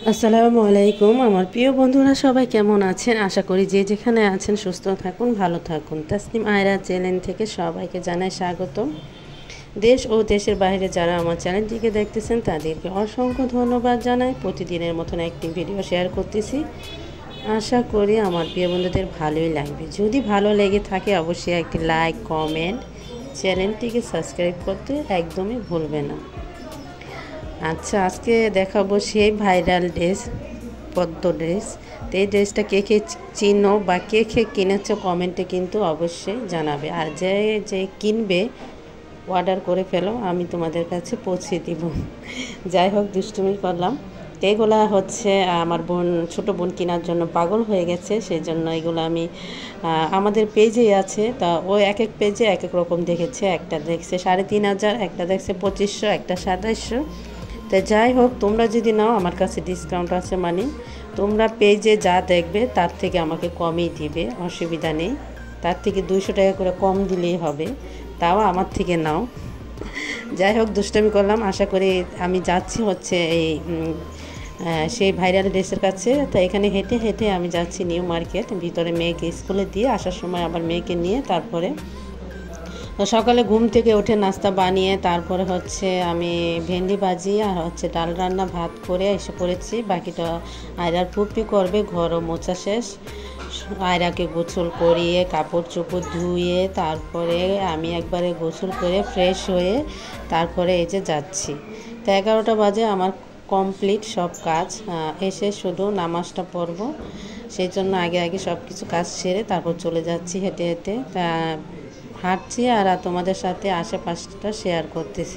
আসসালামু আলাইকুম আমার প্রিয় বন্ধুরা সবাই কেমন আছেন আশা করি যে যেখানে আছেন সুস্থ থাকুন ভালো থাকুন। তাসনিম আয়রা চ্যানেল থেকে সবাইকে জানাই স্বাগত। দেশ ও দেশের বাইরে যারা আমার চ্যানেলটিকে দেখতেছেন তাদেরকে অসংখ্য ধন্যবাদ জানাই। প্রতিদিনের মতন একটি ভিডিও শেয়ার করতেছি, আশা করি আমার প্রিয় বন্ধুদের ভালোই লাগবে। যদি ভালো লেগে থাকে অবশ্যই একটি লাইক কমেন্ট, চ্যানেলটিকে সাবস্ক্রাইব করতে একদমই ভুলবে না। আচ্ছা, আজকে দেখাবো সেই ভাইরাল ড্রেস, পদ্ম ড্রেস। তো এই ড্রেসটা কে কে চিনো বা কে কে কিনেছো কমেন্টে কিন্তু অবশ্যই জানাবে। আর যে যে কিনবে অর্ডার করে ফেলো, আমি তোমাদের কাছে পৌঁছে দিব। যাই হোক, দুষ্টুমি করলাম। তো এগুলা হচ্ছে আমার বোন, ছোটো বোন কেনার জন্য পাগল হয়ে গেছে, সেই জন্য এগুলো আমি আমাদের পেজেই আছে। তা ও এক এক পেজে এক এক রকম দেখেছে। একটা দেখছে 3,500, একটা দেখছে 2500, একটা 2700। তো যাই হোক, তোমরা যদি নাও আমার কাছে ডিসকাউন্ট আছে, মানে তোমরা পেজে যা দেখবে তার থেকে আমাকে কমই দিবে, অসুবিধা নেই। তার থেকে 200 টাকা করে কম দিলেই হবে, তাও আমার থেকে নাও। যাই হোক, দুষ্টামি করলাম। আশা করি আমি যাচ্ছি হচ্ছে এই সেই ভাইরাল ড্রেসের কাছে। তো এখানে হেঁটে হেঁটে আমি যাচ্ছি নিউ মার্কেট। ভিতরে মেয়েকে স্কুলে দিয়ে আসার সময় আবার মেয়েকে নিয়ে তারপরে সকালে ঘুম থেকে উঠে নাস্তা বানিয়ে তারপরে হচ্ছে আমি ভেন্ডি ভাজি আর হচ্ছে ডাল রান্না ভাত করে এসে পড়েছি। বাকিটা আয়রার ফুপি করবে। ঘরও মোছা শেষ, আয়রাকে গোসল করিয়ে কাপড় চোপড় ধুয়ে তারপরে আমি একবারে গোসল করে ফ্রেশ হয়ে তারপরে এই যে যাচ্ছি। তো 11টা বাজে আমার কমপ্লিট সব কাজ। এসে শুধু নামাজটা পড়ব, সেই জন্য আগে আগে সব কিছু কাজ সেরে তারপর চলে যাচ্ছি হেঁটে হেঁটে। তা হাঁটছি আর তোমাদের সাথে আশেপাশটা শেয়ার করতেছি।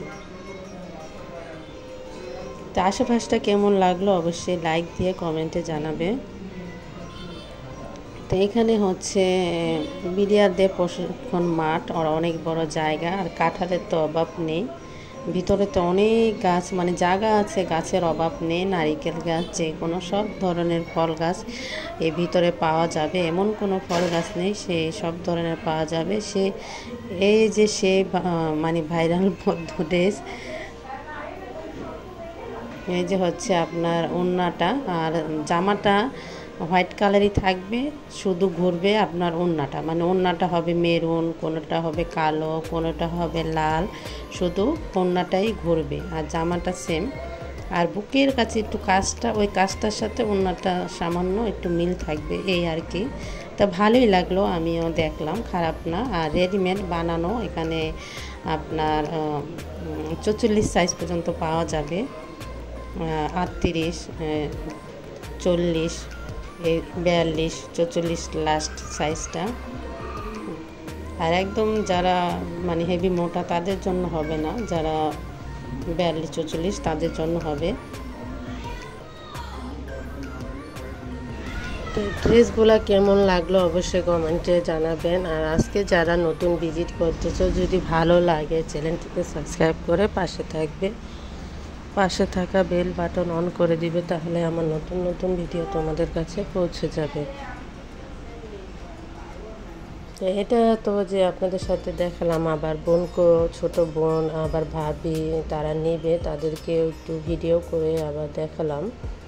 তো আশেপাশটা কেমন লাগলো অবশ্যই লাইক দিয়ে কমেন্টে জানাবে। তো এখানে হচ্ছে বিলিয়ারদের প্রশিক্ষণ মাঠ, আর অনেক বড় জায়গা, আর কাঁঠালের তো অভাব নেই। ভিতরে তো অনেক গাছ, মানে জায়গা আছে, গাছের অভাব নেই। নারিকেল গাছ, যে কোনো সব ধরনের ফল গাছ এই ভিতরে পাওয়া যাবে, এমন কোনো ফল গাছ নেই, সে সব ধরনের পাওয়া যাবে। সে এই যে সে মানে ভাইরাল পদ্ম ড্রেস, এই যে হচ্ছে আপনার ওড়নাটা আর জামাটা হোয়াইট কালারই থাকবে, শুধু ঘুরবে আপনার ওড়নাটা, মানে ওড়নাটা হবে মেরুন, কোনোটা হবে কালো, কোনোটা হবে লাল, শুধু ওড়নাটাই ঘুরবে আর জামাটা সেম। আর বুকের কাছে একটু কাজটা, ওই কাজটার সাথে ওড়নাটা সামান্য একটু মিল থাকবে, এই আর কি। তা ভালোই লাগলো, আমিও দেখলাম, খারাপ না। আর রেডিমেড বানানো এখানে আপনার 44 সাইজ পর্যন্ত পাওয়া যাবে, 38, 40, 42, 44 লাস্ট সাইজটা। আর একদম যারা মানে হেভি মোটা তাদের জন্য হবে না, যারা 42, 44 তাদের জন্য হবে। তো ড্রেসগুলো কেমন লাগলো অবশ্যই কমেন্টে জানাবেন। আর আজকে যারা নতুন ভিজিট করতেছো, যদি ভালো লাগে চ্যানেলটিকে সাবস্ক্রাইব করে পাশে থাকবে, পাশে থাকা বেল বাটন অন করে দিবে, তাহলে আমার নতুন নতুন ভিডিও তোমাদের কাছে পৌঁছে যাবে। তো এটা তো যে আপনাদের সাথে দেখালাম, আবার বোনকে, ছোট বোন আবার ভাবি তারা নেবে, তাদেরকে একটু ভিডিও করে আবার দেখালাম।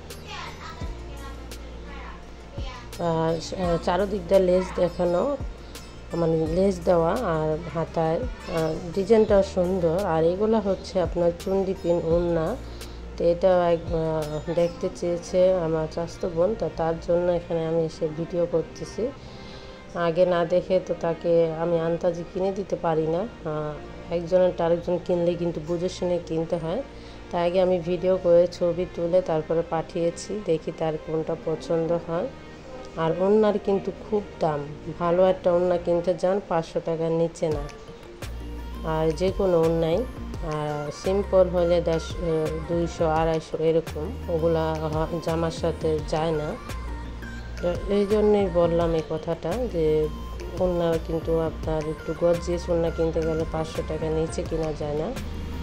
আর চারোদিকটা লেস দেখানো, মানে লেস দেওয়া, আর হাতায় ডিজাইনটা সুন্দর। আর এগুলো হচ্ছে আপনার চুন্ডি পিন ওড়না। তো এটা দেখতে চেয়েছে আমার চাচাতো বোন, তো তার জন্য এখানে আমি এসে ভিডিও করতেছি। আগে না দেখে তো তাকে আমি আন্দাজি কিনে দিতে পারি না, একজনের আরেকজন কিনলে কিন্তু বুঝে শুনে কিনতে হয়। তাই আগে আমি ভিডিও করে ছবি তুলে তারপরে পাঠিয়েছি, দেখি তার কোনটা পছন্দ হয়। আর ওড়নার কিন্তু খুব দাম, ভালো একটা ওড়না কিনতে যান 500 টাকার নিচে না, আর যে কোনো ওড়নাই। আর সিম্পল হলে 200, 250 এরকম, ওগুলা জামার সাথে যায় না। তো এই জন্যই বললাম এই কথাটা, যে ওড়না কিন্তু আপনার একটু গর্জিয়াস ওড়না কিনতে গেলে 500 টাকা নিচে কিনা যায় না।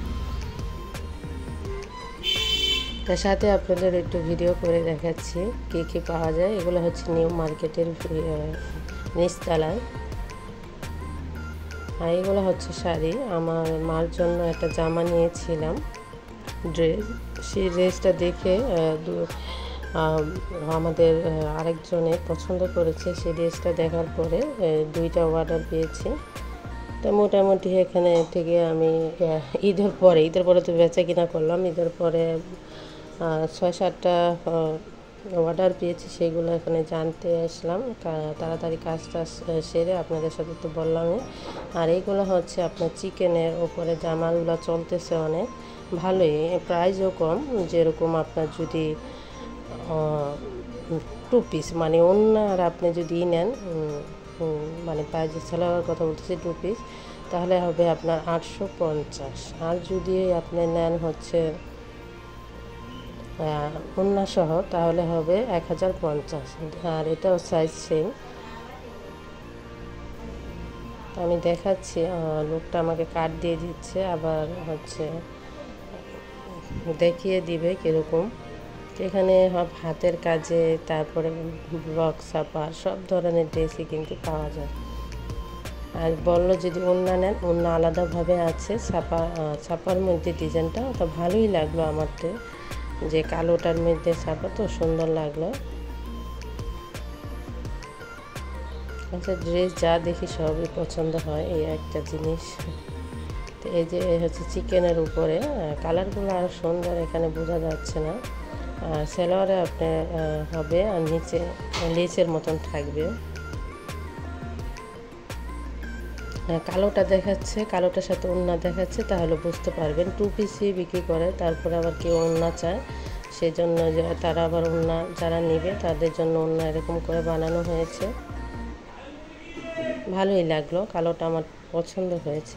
তার সাথে আপনাদের একটু ভিডিও করে দেখাচ্ছি কী কী পাওয়া যায়। এগুলো হচ্ছে নিউ মার্কেটের নিচতলায়। আর এগুলো হচ্ছে শাড়ি। আমার মার জন্য একটা জামা নিয়েছিলাম, ড্রেস, সেই ড্রেসটা দেখে আমাদের আরেকজনে পছন্দ করেছে। সেই ড্রেসটা দেখার পরে 2টা অর্ডার পেয়েছি। তো মোটামুটি এখানে থেকে আমি ঈদের পরে তো বেচা কিনা করলাম। ঈদের পরে 6-7টা অর্ডার পেয়েছি, সেগুলো এখানে জানতে আসলাম। তাড়াতাড়ি কাজটা সেরে আপনাদের সাথে তো বললামই। আর এইগুলো হচ্ছে আপনার চিকেনের ওপরে জামাগুলো চলতেছে অনেক ভালোই, প্রাইসও কম। যেরকম আপনার যদি 2 পিস মানে অন্য আর আপনি যদি নেন, মানে পায়জামা সালোয়ারের কথা বলতেছি 2 পিস, তাহলে হবে আপনার 850। আর যদি আপনি নেন হচ্ছে ওড়না সহ, তাহলে হবে 1050। আর এটাও সাইজ সেম। আমি দেখাচ্ছি, লোকটা আমাকে কাট দিয়ে দিচ্ছে, আবার হচ্ছে দেখিয়ে দিবে কীরকম। এখানে হাতের কাজে, তারপরে ব্লক ছাপা সব ধরনের ড্রেসই কিন্তু পাওয়া যায়। আর বললো যদি ওড়না নেন, ওড়না আলাদাভাবে আছে। ছাপার মধ্যে ডিজাইনটা ওটা ভালোই লাগলো আমার, তো যে কালোটার মধ্যে ছাপা, তো সুন্দর লাগলো। আচ্ছা, ড্রেস যা দেখি সবই পছন্দ হয়, এই একটা জিনিস। তো এই যে হচ্ছে চিকেনের উপরে কালারগুলো আরও সুন্দর, এখানে বোঝা যাচ্ছে না। আর সালোয়ারে আপনার হবে, আর নিচে লেসের মতন থাকবে। কালোটা দেখাচ্ছে, কালোটার সাথে ওড়না দেখাচ্ছে, তাহলে বুঝতে পারবেন। 2 পিসই বিক্রি করে, তারপরে আবার কেউ ওড়না চায়, সেই জন্য তারা আবার ওড়না যারা নেবে তাদের জন্য ওড়না এরকম করে বানানো হয়েছে। ভালোই লাগলো, কালোটা আমার পছন্দ হয়েছে।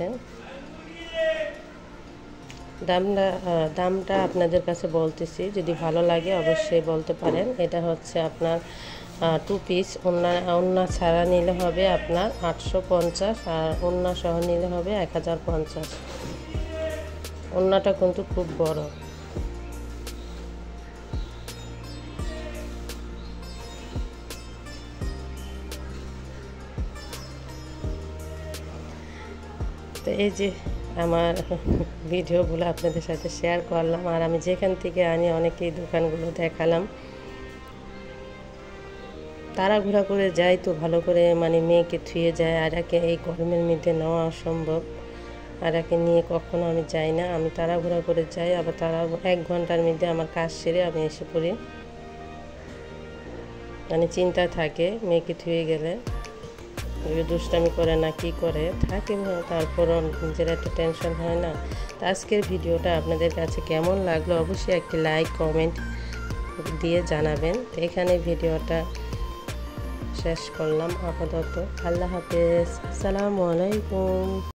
দামটা আপনাদের কাছে বলতেছি, যদি ভালো লাগে অবশ্যই বলতে পারেন। এটা হচ্ছে আপনার 2 পিস, ওড়না ছাড়া নিলে হবে আপনার 850, আর ওড়না সহ নিলে হবে 1050। ওড়নাটা কিন্তু খুব বড়। তো এই যে আমার ভিডিওগুলো আপনাদের সাথে শেয়ার করলাম। আর আমি যেখান থেকে আনি অনেকেই দোকানগুলো দেখালাম। তাড়াহুড়া করে যাই তো ভালো করে, মানে মেয়েকে থুয়ে যায়, আর একে এই গরমের মধ্যে নেওয়া অসম্ভব। আর একে নিয়ে কখনো আমি যাই না, আমি তাড়াহুড়া করে যাই, আবার 1 ঘন্টার মধ্যে আমার কাজ সেরে আমি এসে পড়ি। মানে চিন্তা থাকে মেয়েকে থুয়ে গেলে, দুষ্টামি করে না কি করে থাকে, তারপরও নিজের একটা টেনশন হয় না। তো আজকের ভিডিওটা আপনাদের কাছে কেমন লাগলো অবশ্যই একটি লাইক কমেন্ট দিয়ে জানাবেন। তো এখানে ভিডিওটা শেষ করলাম আপাতত। আল্লাহ হাফেজ, আসসালামু আলাইকুম।